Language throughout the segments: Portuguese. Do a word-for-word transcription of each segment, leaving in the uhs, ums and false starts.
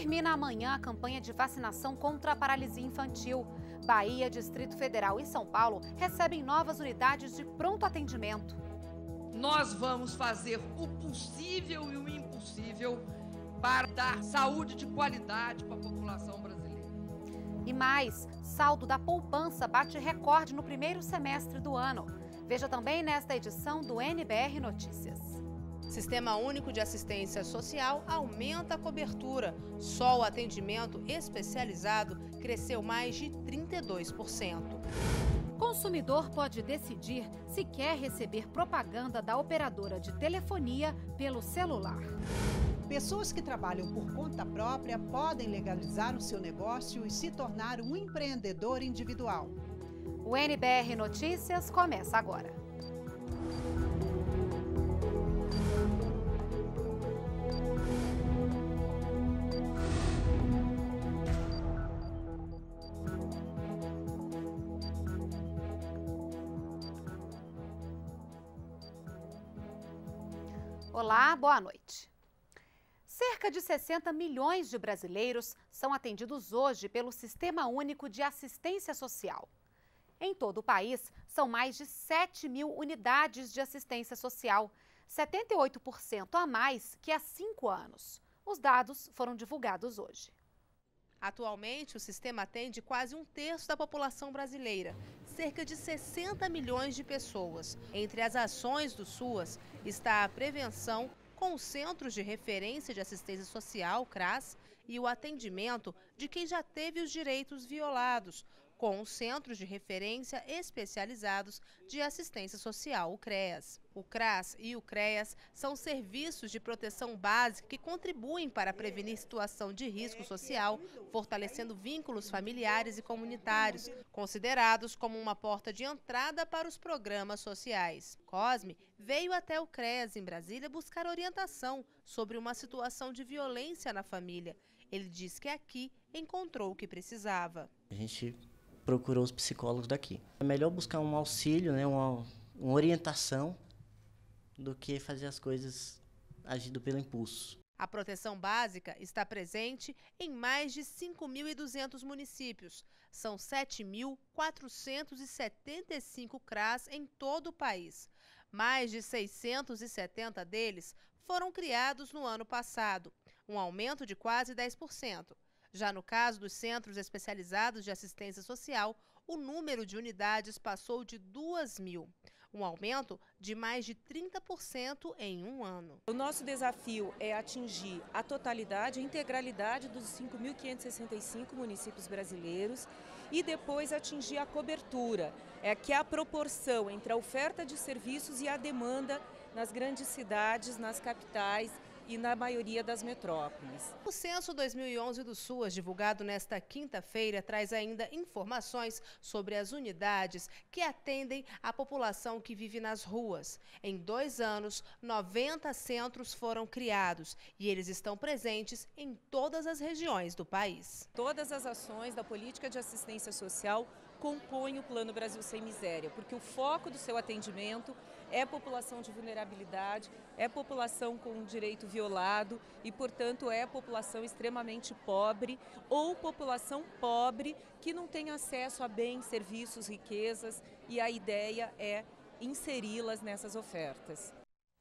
Termina amanhã a campanha de vacinação contra a paralisia infantil. Bahia, Distrito Federal e São Paulo recebem novas unidades de pronto atendimento. Nós vamos fazer o possível e o impossível para dar saúde de qualidade para a população brasileira. E mais, saldo da poupança bate recorde no primeiro semestre do ano. Veja também nesta edição do N B R Notícias. Sistema Único de Assistência Social aumenta a cobertura. Só o atendimento especializado cresceu mais de trinta e dois por cento. Consumidor pode decidir se quer receber propaganda da operadora de telefonia pelo celular. Pessoas que trabalham por conta própria podem legalizar o seu negócio e se tornar um empreendedor individual. O N B R Notícias começa agora. Olá, boa noite. Cerca de sessenta milhões de brasileiros são atendidos hoje pelo Sistema Único de Assistência Social. Em todo o país, são mais de sete mil unidades de assistência social, setenta e oito por cento a mais que há cinco anos. Os dados foram divulgados hoje. Atualmente, o sistema atende quase um terço da população brasileira, cerca de sessenta milhões de pessoas. Entre as ações do SUAS está a prevenção com os Centros de Referência de Assistência Social, CRAS, e o atendimento de quem já teve os direitos violados, com os Centros de Referência Especializados de Assistência Social, o CREAS. O CRAS e o CREAS são serviços de proteção básica que contribuem para prevenir situação de risco social, fortalecendo vínculos familiares e comunitários, considerados como uma porta de entrada para os programas sociais. Cosme veio até o CREAS em Brasília buscar orientação sobre uma situação de violência na família. Ele diz que aqui encontrou o que precisava. A gente procurou os psicólogos daqui. É melhor buscar um auxílio, né, uma, uma orientação, do que fazer as coisas agindo pelo impulso. A proteção básica está presente em mais de cinco mil e duzentos municípios. São sete mil quatrocentos e setenta e cinco CRAS em todo o país. Mais de seiscentos e setenta deles foram criados no ano passado, um aumento de quase dez por cento. Já no caso dos Centros Especializados de Assistência Social, o número de unidades passou de duas mil, um aumento de mais de trinta por cento em um ano. O nosso desafio é atingir a totalidade, a integralidade dos cinco mil quinhentos e sessenta e cinco municípios brasileiros e depois atingir a cobertura, é que é a proporção entre a oferta de serviços e a demanda nas grandes cidades, nas capitais e na maioria das metrópoles. O Censo dois mil e onze do SUAS, divulgado nesta quinta-feira, traz ainda informações sobre as unidades que atendem a população que vive nas ruas. Em dois anos, noventa centros foram criados e eles estão presentes em todas as regiões do país. Todas as ações da política de assistência social compõem o Plano Brasil Sem Miséria, porque o foco do seu atendimento é população de vulnerabilidade, é população com direito violado e, portanto, é população extremamente pobre ou população pobre que não tem acesso a bens, serviços, riquezas, e a ideia é inseri-las nessas ofertas.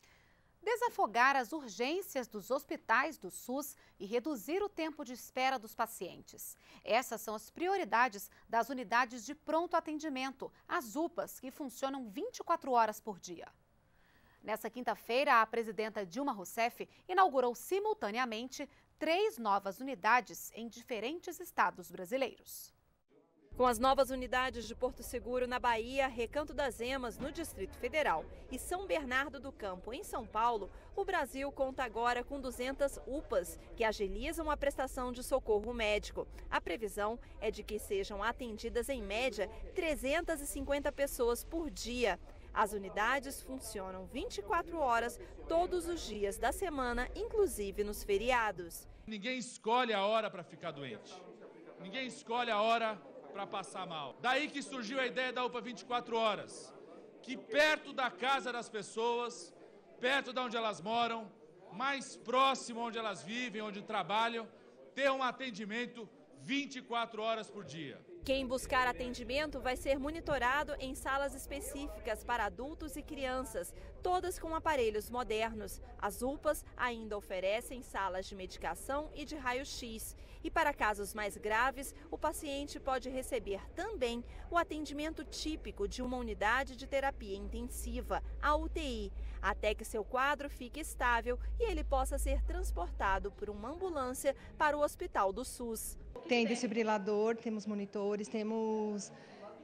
Desafogar as urgências dos hospitais do SUS e reduzir o tempo de espera dos pacientes. Essas são as prioridades das unidades de pronto atendimento, as U P As, que funcionam vinte e quatro horas por dia. Nessa quinta-feira, a presidenta Dilma Rousseff inaugurou simultaneamente três novas unidades em diferentes estados brasileiros. Com as novas unidades de Porto Seguro na Bahia, Recanto das Emas no Distrito Federal e São Bernardo do Campo em São Paulo, o Brasil conta agora com duzentas U P As que agilizam a prestação de socorro médico. A previsão é de que sejam atendidas em média trezentas e cinquenta pessoas por dia. As unidades funcionam vinte e quatro horas todos os dias da semana, inclusive nos feriados. Ninguém escolhe a hora para ficar doente. Ninguém escolhe a hora para passar mal. Daí que surgiu a ideia da U P A vinte e quatro horas, que perto da casa das pessoas, perto de onde elas moram, mais próximo onde elas vivem, onde trabalham, ter um atendimento vinte e quatro horas por dia. Quem buscar atendimento vai ser monitorado em salas específicas para adultos e crianças, todas com aparelhos modernos. As U P As ainda oferecem salas de medicação e de raio-x. E para casos mais graves, o paciente pode receber também o atendimento típico de uma unidade de terapia intensiva, a U T I, até que seu quadro fique estável e ele possa ser transportado por uma ambulância para o hospital do SUS. Tem desfibrilador, temos monitores, temos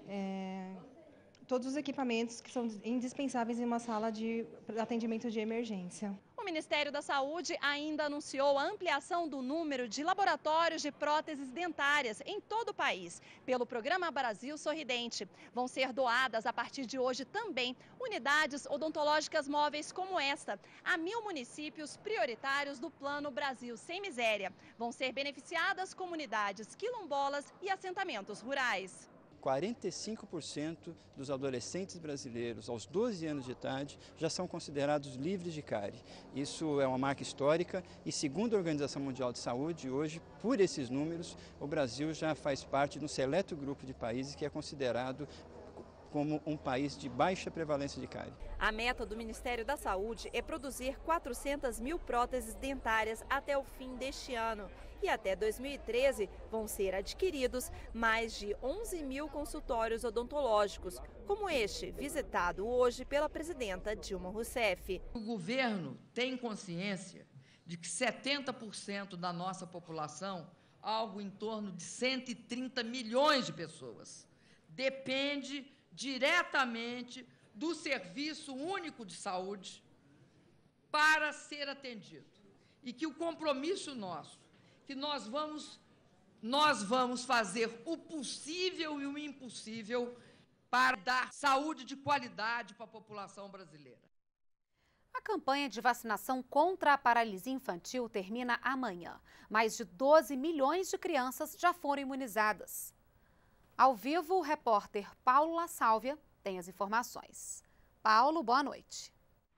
é, todos os equipamentos que são indispensáveis em uma sala de atendimento de emergência. O Ministério da Saúde ainda anunciou a ampliação do número de laboratórios de próteses dentárias em todo o país, pelo Programa Brasil Sorridente. Vão ser doadas a partir de hoje também unidades odontológicas móveis como esta, a mil municípios prioritários do Plano Brasil Sem Miséria. Vão ser beneficiadas comunidades quilombolas e assentamentos rurais. quarenta e cinco por cento dos adolescentes brasileiros aos doze anos de idade já são considerados livres de cárie. Isso é uma marca histórica e, segundo a Organização Mundial de Saúde, hoje, por esses números, o Brasil já faz parte de um seleto grupo de países que é considerado como um país de baixa prevalência de cárie. A meta do Ministério da Saúde é produzir quatrocentas mil próteses dentárias até o fim deste ano. E até dois mil e treze vão ser adquiridos mais de onze mil consultórios odontológicos, como este, visitado hoje pela presidenta Dilma Rousseff. O governo tem consciência de que setenta por cento da nossa população, algo em torno de cento e trinta milhões de pessoas, depende diretamente do Serviço Único de Saúde para ser atendido. E que o compromisso nosso, que nós vamos, nós vamos fazer o possível e o impossível para dar saúde de qualidade para a população brasileira. A campanha de vacinação contra a paralisia infantil termina amanhã. Mais de doze milhões de crianças já foram imunizadas. Ao vivo, o repórter Paulo La Sálvia tem as informações. Paulo, boa noite.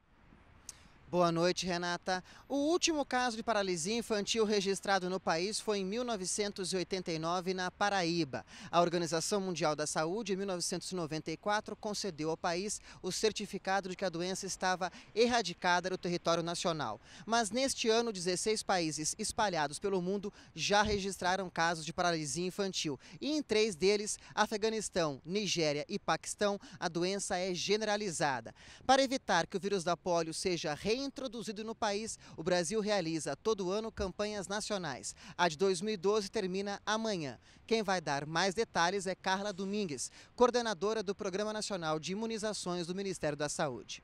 Boa noite, Renata. O último caso de paralisia infantil registrado no país foi em mil novecentos e oitenta e nove, na Paraíba. A Organização Mundial da Saúde, em mil novecentos e noventa e quatro, concedeu ao país o certificado de que a doença estava erradicada do território nacional. Mas neste ano, dezesseis países espalhados pelo mundo já registraram casos de paralisia infantil. E em três deles, Afeganistão, Nigéria e Paquistão, a doença é generalizada. Para evitar que o vírus da polio seja reintroduzido Introduzido no país, o Brasil realiza todo ano campanhas nacionais. A de dois mil e doze termina amanhã. Quem vai dar mais detalhes é Carla Domingues, coordenadora do Programa Nacional de Imunizações do Ministério da Saúde.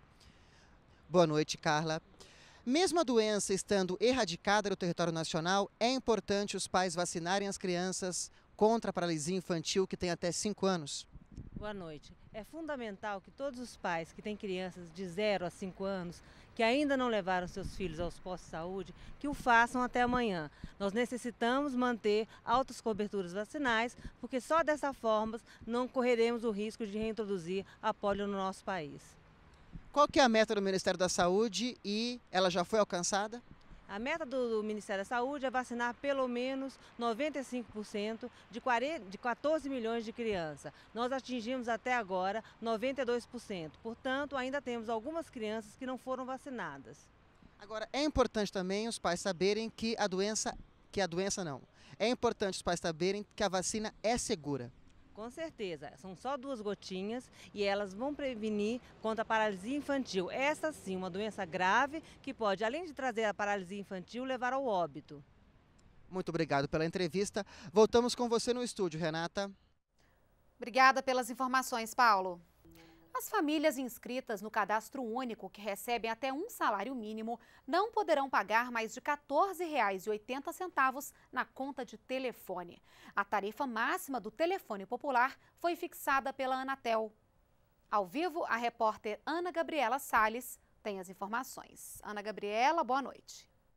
Boa noite, Carla. Mesmo a doença estando erradicada do território nacional, é importante os pais vacinarem as crianças contra a paralisia infantil que tem até cinco anos? Boa noite. É fundamental que todos os pais que têm crianças de zero a cinco anos, que ainda não levaram seus filhos aos postos de saúde, que o façam até amanhã. Nós necessitamos manter altas coberturas vacinais, porque só dessa forma não correremos o risco de reintroduzir a polio no nosso país. Qual que é a meta do Ministério da Saúde e ela já foi alcançada? A meta do, do Ministério da Saúde é vacinar pelo menos noventa e cinco por cento de, quarenta, de quatorze milhões de crianças. Nós atingimos até agora noventa e dois por cento. Portanto, ainda temos algumas crianças que não foram vacinadas. Agora, é importante também os pais saberem que a doença, que a doença não. É importante os pais saberem que a vacina é segura. Com certeza, são só duas gotinhas e elas vão prevenir contra a paralisia infantil. Essa sim, uma doença grave que pode, além de trazer a paralisia infantil, levar ao óbito. Muito obrigado pela entrevista. Voltamos com você no estúdio, Renata. Obrigada pelas informações, Paulo. As famílias inscritas no Cadastro Único, que recebem até um salário mínimo, não poderão pagar mais de quatorze reais e oitenta centavos na conta de telefone. A tarifa máxima do telefone popular foi fixada pela Anatel. Ao vivo, a repórter Ana Gabriela Salles tem as informações. Ana Gabriela, boa noite.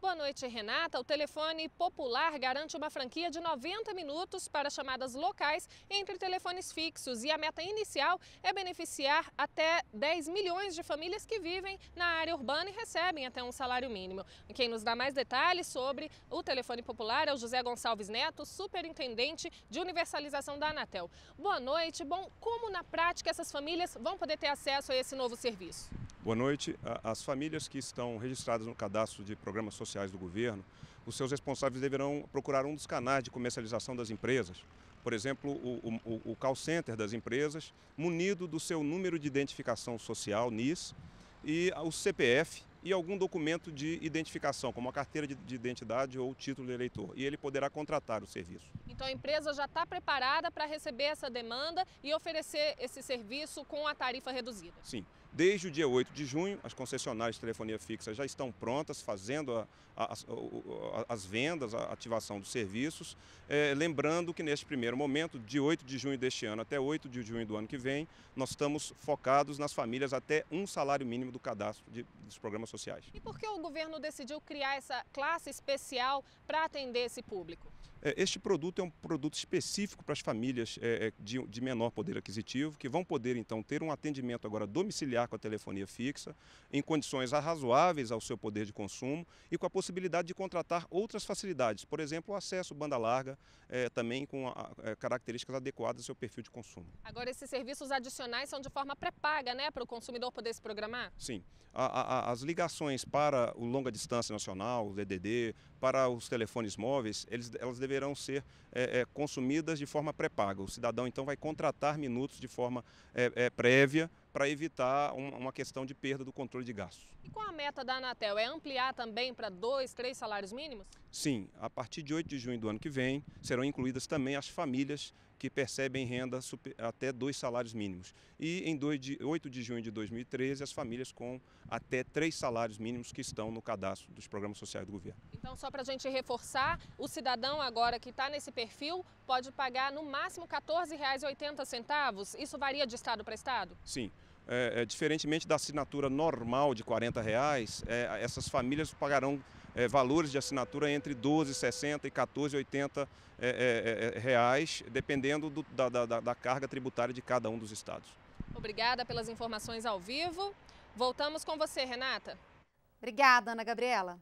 Boa noite, Renata. O telefone popular garante uma franquia de noventa minutos para chamadas locais entre telefones fixos e a meta inicial é beneficiar até dez milhões de famílias que vivem na área urbana e recebem até um salário mínimo. Quem nos dá mais detalhes sobre o telefone popular é o José Gonçalves Neto, superintendente de universalização da Anatel. Boa noite. Bom, como na prática essas famílias vão poder ter acesso a esse novo serviço? Boa noite. As famílias que estão registradas no cadastro de programas sociais do governo, os seus responsáveis deverão procurar um dos canais de comercialização das empresas, por exemplo, o, o, o call center das empresas, munido do seu número de identificação social, N I S, e o C P F e algum documento de identificação, como a carteira de, de identidade ou título de eleitor, e ele poderá contratar o serviço. Então a empresa já está preparada para receber essa demanda e oferecer esse serviço com a tarifa reduzida? Sim. Desde o dia oito de junho, as concessionárias de telefonia fixa já estão prontas, fazendo a, a, a, as vendas, a ativação dos serviços. É, lembrando que neste primeiro momento, de oito de junho deste ano até oito de junho do ano que vem, nós estamos focados nas famílias até um salário mínimo do cadastro de, dos programas sociais. E por que o governo decidiu criar essa classe especial para atender esse público? Este produto é um produto específico para as famílias de, de menor poder aquisitivo, que vão poder então ter um atendimento agora domiciliar com a telefonia fixa, em condições razoáveis ao seu poder de consumo e com a possibilidade de contratar outras facilidades, por exemplo, o acesso banda larga, é, também com a, é, características adequadas ao seu perfil de consumo. Agora esses serviços adicionais são de forma pré-paga, né, para o consumidor poder se programar? Sim. A, a, as ligações para o longa distância nacional, o D D D, para os telefones móveis, eles, elas deverão ser é, é, consumidas de forma pré-paga. O cidadão, então, vai contratar minutos de forma é, é, prévia para evitar um, uma questão de perda do controle de gastos. E qual a meta da Anatel? É ampliar também para dois, três salários mínimos? Sim. A partir de oito de junho do ano que vem, serão incluídas também as famílias que percebem renda super, até dois salários mínimos. E em oito de junho de dois mil e treze, as famílias com até três salários mínimos que estão no cadastro dos programas sociais do governo. Então, só para a gente reforçar, o cidadão agora que está nesse perfil pode pagar no máximo quatorze reais e oitenta centavos. Isso varia de estado para estado? Sim. É, é, diferentemente da assinatura normal de quarenta reais, é, essas famílias pagarão é, valores de assinatura entre doze reais e sessenta centavos e quatorze reais e oitenta é, é, reais, dependendo do, da, da, da carga tributária de cada um dos estados. Obrigada pelas informações ao vivo. Voltamos com você, Renata. Obrigada, Ana Gabriela.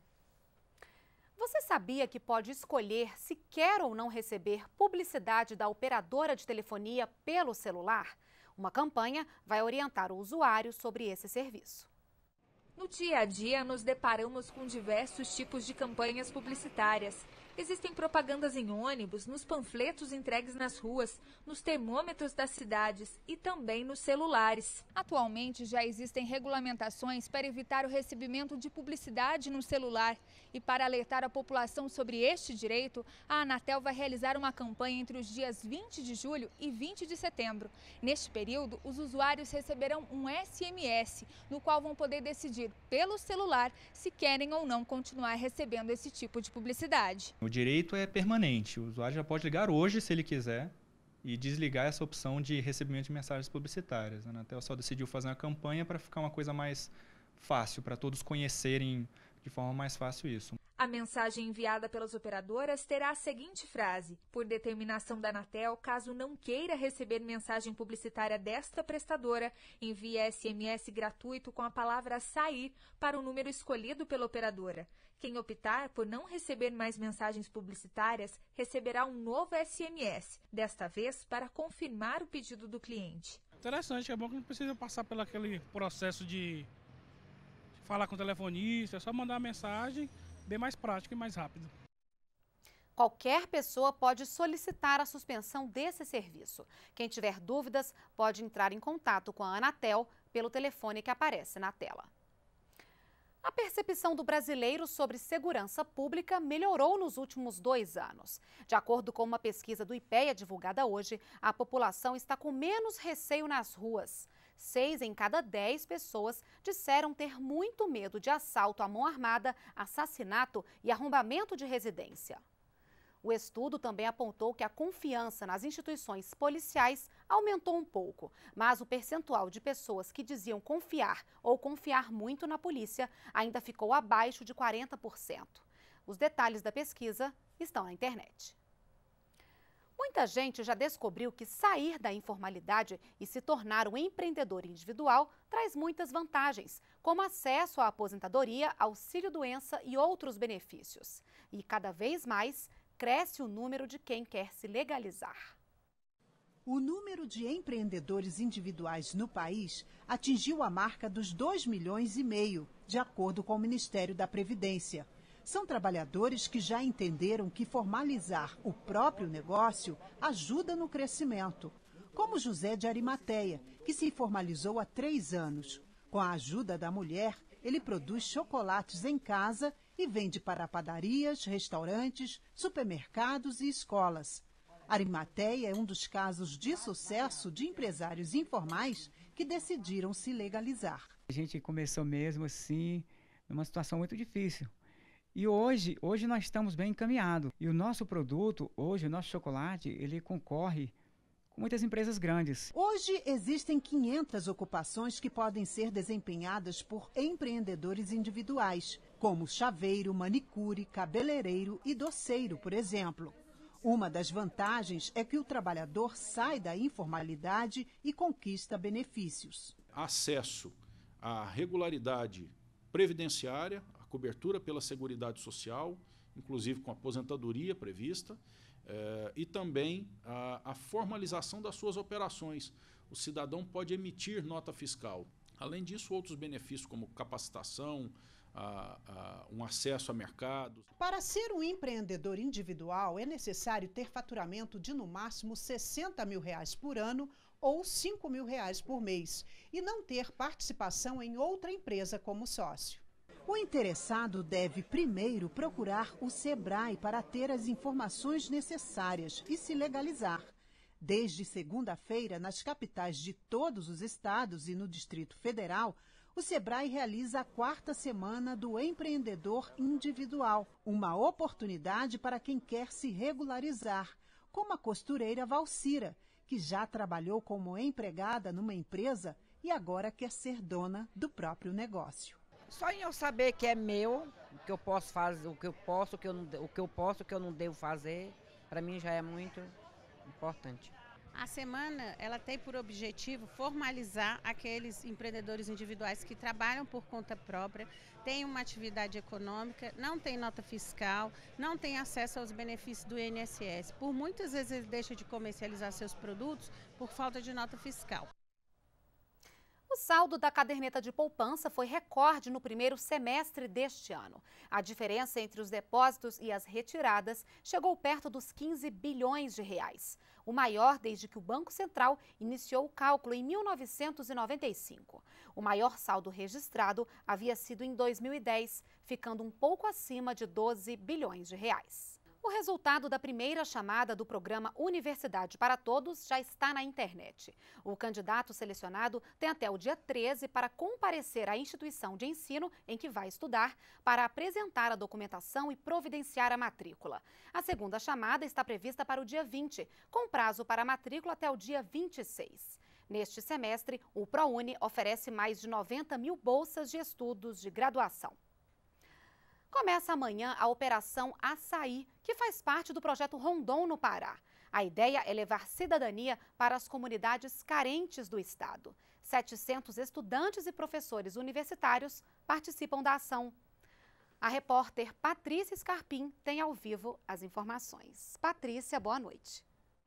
Você sabia que pode escolher se quer ou não receber publicidade da operadora de telefonia pelo celular? Uma campanha vai orientar o usuário sobre esse serviço. No dia a dia, nos deparamos com diversos tipos de campanhas publicitárias. Existem propagandas em ônibus, nos panfletos entregues nas ruas, nos termômetros das cidades e também nos celulares. Atualmente, já existem regulamentações para evitar o recebimento de publicidade no celular. E para alertar a população sobre este direito, a Anatel vai realizar uma campanha entre os dias vinte de julho e vinte de setembro. Neste período, os usuários receberão um S M S, no qual vão poder decidir pelo celular se querem ou não continuar recebendo esse tipo de publicidade. O direito é permanente, o usuário já pode ligar hoje, se ele quiser, e desligar essa opção de recebimento de mensagens publicitárias. A Anatel só decidiu fazer uma campanha para ficar uma coisa mais fácil, para todos conhecerem de forma mais fácil isso. A mensagem enviada pelas operadoras terá a seguinte frase: por determinação da Anatel, caso não queira receber mensagem publicitária desta prestadora, envie S M S gratuito com a palavra sair para o número escolhido pela operadora. Quem optar por não receber mais mensagens publicitárias receberá um novo S M S, desta vez para confirmar o pedido do cliente. Interessante, é bom que não precisa passar pelo aquele processo de falar com o telefonista, é só mandar a mensagem, bem mais prático e mais rápido. Qualquer pessoa pode solicitar a suspensão desse serviço. Quem tiver dúvidas pode entrar em contato com a Anatel pelo telefone que aparece na tela. A percepção do brasileiro sobre segurança pública melhorou nos últimos dois anos. De acordo com uma pesquisa do IPEA divulgada hoje, a população está com menos receio nas ruas. Seis em cada dez pessoas disseram ter muito medo de assalto à mão armada, assassinato e arrombamento de residência. O estudo também apontou que a confiança nas instituições policiais aumentou um pouco, mas o percentual de pessoas que diziam confiar ou confiar muito na polícia ainda ficou abaixo de quarenta por cento. Os detalhes da pesquisa estão na internet. Muita gente já descobriu que sair da informalidade e se tornar um empreendedor individual traz muitas vantagens, como acesso à aposentadoria, auxílio-doença e outros benefícios. E cada vez mais cresce o número de quem quer se legalizar. O número de empreendedores individuais no país atingiu a marca dos dois milhões e meio, de acordo com o Ministério da Previdência. São trabalhadores que já entenderam que formalizar o próprio negócio ajuda no crescimento, como José de Arimateia, que se formalizou há três anos. Com a ajuda da mulher, ele produz chocolates em casa e vende para padarias, restaurantes, supermercados e escolas. Arimateia é um dos casos de sucesso de empresários informais que decidiram se legalizar. A gente começou mesmo assim, numa situação muito difícil. E hoje, hoje nós estamos bem encaminhados. E o nosso produto, hoje, o nosso chocolate, ele concorre com muitas empresas grandes. Hoje existem quinhentas ocupações que podem ser desempenhadas por empreendedores individuais, como chaveiro, manicure, cabeleireiro e doceiro, por exemplo. Uma das vantagens é que o trabalhador sai da informalidade e conquista benefícios. Acesso à regularidade previdenciária, a cobertura pela Seguridade Social, inclusive com aposentadoria prevista, eh, e também a, a formalização das suas operações. O cidadão pode emitir nota fiscal. Além disso, outros benefícios como capacitação, A, a, um acesso a mercados. Para ser um empreendedor individual, é necessário ter faturamento de no máximo sessenta mil reais por ano ou cinco mil reais por mês e não ter participação em outra empresa como sócio. O interessado deve primeiro procurar o SEBRAE para ter as informações necessárias e se legalizar. Desde segunda-feira, nas capitais de todos os estados e no Distrito Federal, o SEBRAE realiza a quarta semana do empreendedor individual, uma oportunidade para quem quer se regularizar, como a costureira Valcira, que já trabalhou como empregada numa empresa e agora quer ser dona do próprio negócio. Só em eu saber que é meu, o que eu posso fazer, o que eu posso, o que eu não, o que eu posso, o que eu não devo fazer, para mim já é muito importante. A semana ela tem por objetivo formalizar aqueles empreendedores individuais que trabalham por conta própria, têm uma atividade econômica, não tem nota fiscal, não tem acesso aos benefícios do I N S S. Por muitas vezes ele deixa de comercializar seus produtos por falta de nota fiscal. O saldo da caderneta de poupança foi recorde no primeiro semestre deste ano. A diferença entre os depósitos e as retiradas chegou perto dos quinze bilhões de reais. O maior desde que o Banco Central iniciou o cálculo em mil novecentos e noventa e cinco. O maior saldo registrado havia sido em dois mil e dez, ficando um pouco acima de doze bilhões de reais. O resultado da primeira chamada do programa Universidade para Todos já está na internet. O candidato selecionado tem até o dia treze para comparecer à instituição de ensino em que vai estudar, para apresentar a documentação e providenciar a matrícula. A segunda chamada está prevista para o dia vinte, com prazo para a matrícula até o dia vinte e seis. Neste semestre, o ProUni oferece mais de noventa mil bolsas de estudos de graduação. Começa amanhã a Operação Açaí, que faz parte do projeto Rondon no Pará. A ideia é levar cidadania para as comunidades carentes do estado. setecentos estudantes e professores universitários participam da ação. A repórter Patrícia Scarpim tem ao vivo as informações. Patrícia, boa noite.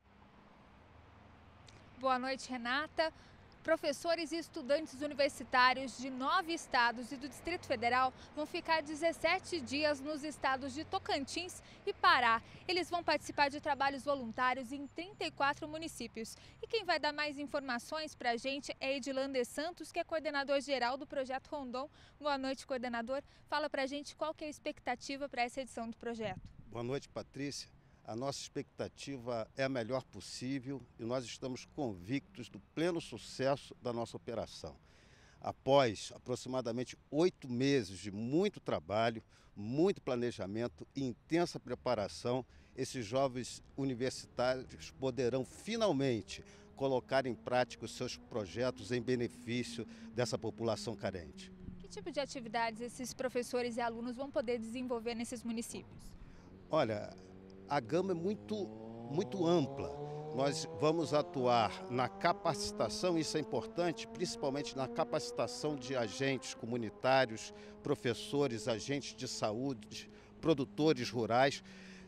Boa noite, Renata. Professores e estudantes universitários de nove estados e do Distrito Federal vão ficar dezessete dias nos estados de Tocantins e Pará. Eles vão participar de trabalhos voluntários em trinta e quatro municípios. E quem vai dar mais informações para a gente é Edilander Santos, que é coordenador geral do Projeto Rondon. Boa noite, coordenador. Fala para a gente qual que é a expectativa para essa edição do projeto. Boa noite, Patrícia. A nossa expectativa é a melhor possível e nós estamos convictos do pleno sucesso da nossa operação. Após aproximadamente oito meses de muito trabalho, muito planejamento e intensa preparação, esses jovens universitários poderão finalmente colocar em prática os seus projetos em benefício dessa população carente. Que tipo de atividades esses professores e alunos vão poder desenvolver nesses municípios? Olha, a gama é muito, muito ampla. Nós vamos atuar na capacitação, isso é importante, principalmente na capacitação de agentes comunitários, professores, agentes de saúde, produtores rurais,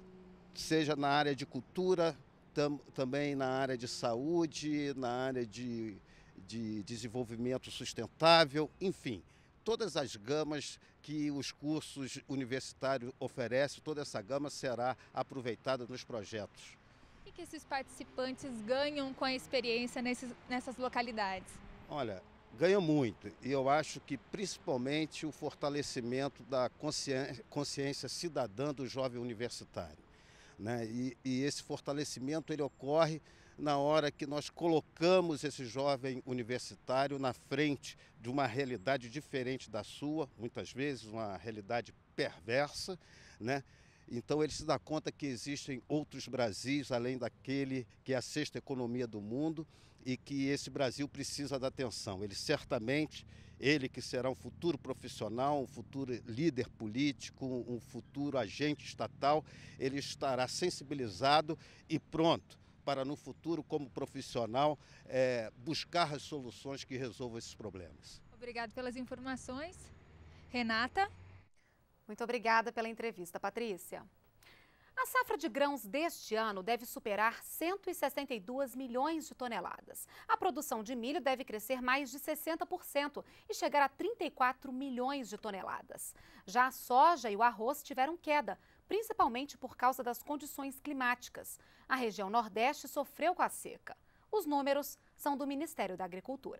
seja na área de cultura, tam, também na área de saúde, na área de, de desenvolvimento sustentável, enfim, todas as gamas que os cursos universitários oferecem, toda essa gama será aproveitada nos projetos. O que esses participantes ganham com a experiência nesses, nessas localidades? Olha, ganham muito e eu acho que principalmente o fortalecimento da consciência, consciência cidadã do jovem universitário, né? E, e esse fortalecimento ele ocorre na hora que nós colocamos esse jovem universitário na frente de uma realidade diferente da sua, muitas vezes uma realidade perversa, né? Então ele se dá conta que existem outros Brasis, além daquele que é a sexta economia do mundo e que esse Brasil precisa da atenção. Ele certamente, ele que será um futuro profissional, um futuro líder político, um futuro agente estatal, ele estará sensibilizado e pronto para no futuro, como profissional, é, buscar as soluções que resolvam esses problemas. Obrigada pelas informações. Renata? Muito obrigada pela entrevista, Patrícia. A safra de grãos deste ano deve superar cento e sessenta e dois milhões de toneladas. A produção de milho deve crescer mais de sessenta por cento e chegar a trinta e quatro milhões de toneladas. Já a soja e o arroz tiveram queda, principalmente por causa das condições climáticas. A região Nordeste sofreu com a seca. Os números são do Ministério da Agricultura.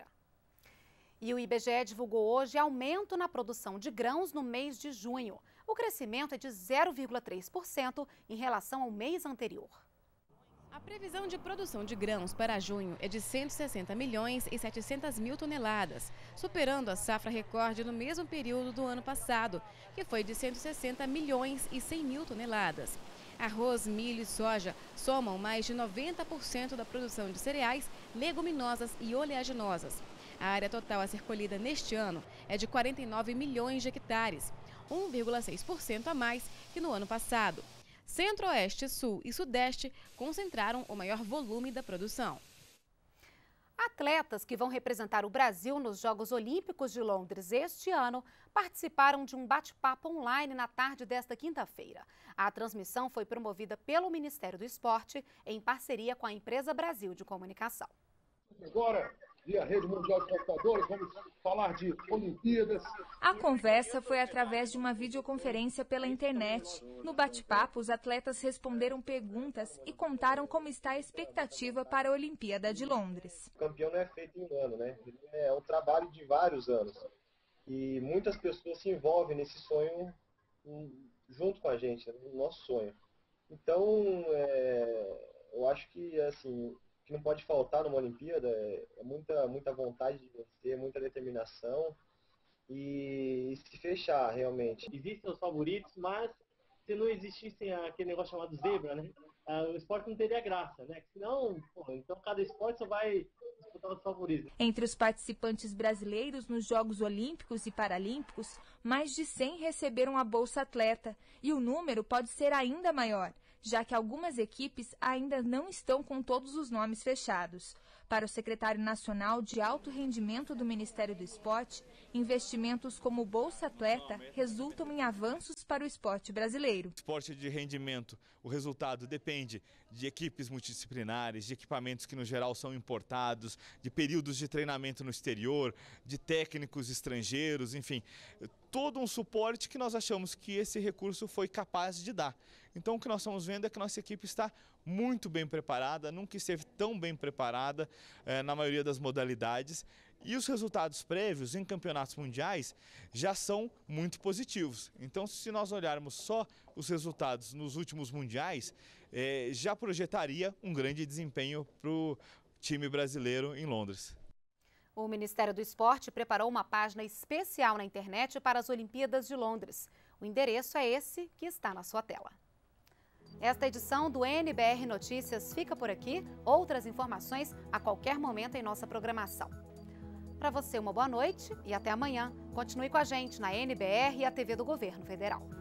E o I B G E divulgou hoje aumento na produção de grãos no mês de junho. O crescimento é de zero vírgula três por cento em relação ao mês anterior. A previsão de produção de grãos para junho é de cento e sessenta milhões e setecentas mil toneladas, superando a safra recorde no mesmo período do ano passado, que foi de cento e sessenta milhões e cem mil toneladas. Arroz, milho e soja somam mais de noventa por cento da produção de cereais, leguminosas e oleaginosas. A área total a ser colhida neste ano é de quarenta e nove milhões de hectares, um vírgula seis por cento a mais que no ano passado. Centro-Oeste, Sul e Sudeste concentraram o maior volume da produção. Atletas que vão representar o Brasil nos Jogos Olímpicos de Londres este ano participaram de um bate-papo online na tarde desta quinta-feira. A transmissão foi promovida pelo Ministério do Esporte em parceria com a Empresa Brasil de Comunicação. Agora, via Rede Mundial de Computadores, vamos falar de Olimpíadas. A conversa foi através de uma videoconferência pela internet. No bate-papo, os atletas responderam perguntas e contaram como está a expectativa para a Olimpíada de Londres. O campeão não é feito em um ano, né? É um trabalho de vários anos. E muitas pessoas se envolvem nesse sonho junto com a gente, no nosso sonho. Então, é, eu acho que, assim, que não pode faltar numa Olimpíada é muita, muita vontade de vencer, muita determinação e, e se fechar realmente. Existem os favoritos, mas se não existisse aquele negócio chamado zebra, né, o esporte não teria graça, né? Senão, pô, então cada esporte só vai disputar os favoritos. Entre os participantes brasileiros nos Jogos Olímpicos e Paralímpicos, mais de cem receberam a Bolsa Atleta e o número pode ser ainda maior, já que algumas equipes ainda não estão com todos os nomes fechados. Para o secretário nacional de alto rendimento do Ministério do Esporte, investimentos como o Bolsa Atleta resultam em avanços para o esporte brasileiro. Esporte de rendimento, o resultado depende de equipes multidisciplinares, de equipamentos que no geral são importados, de períodos de treinamento no exterior, de técnicos estrangeiros, enfim, todo um suporte que nós achamos que esse recurso foi capaz de dar. Então o que nós estamos vendo é que nossa equipe está muito bem preparada, nunca esteve tão bem preparada eh, na maioria das modalidades. E os resultados prévios em campeonatos mundiais já são muito positivos. Então, se nós olharmos só os resultados nos últimos mundiais, eh, já projetaria um grande desempenho para o time brasileiro em Londres. O Ministério do Esporte preparou uma página especial na internet para as Olimpíadas de Londres. O endereço é esse que está na sua tela. Esta edição do N B R Notícias fica por aqui. Outras informações a qualquer momento em nossa programação. Para você, uma boa noite e até amanhã. Continue com a gente na N B R e a T V do Governo Federal.